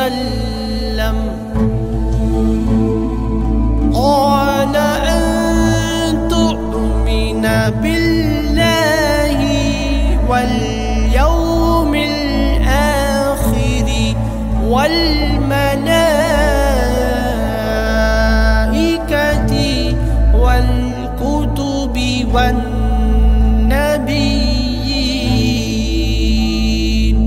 وسلم قال أن تؤمن بالله واليوم الآخر والملائكة والكتب والنبيين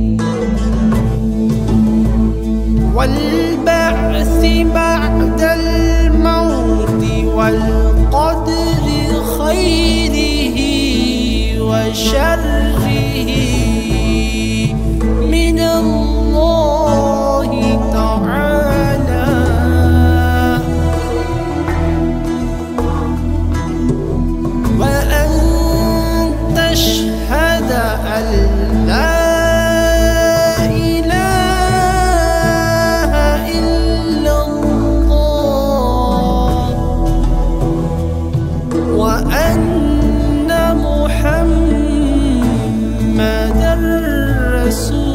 والبعث بعد الموت والقدر خيره وشره من الله تعالى وأن تشهد أن لا وأن محمدًا رسول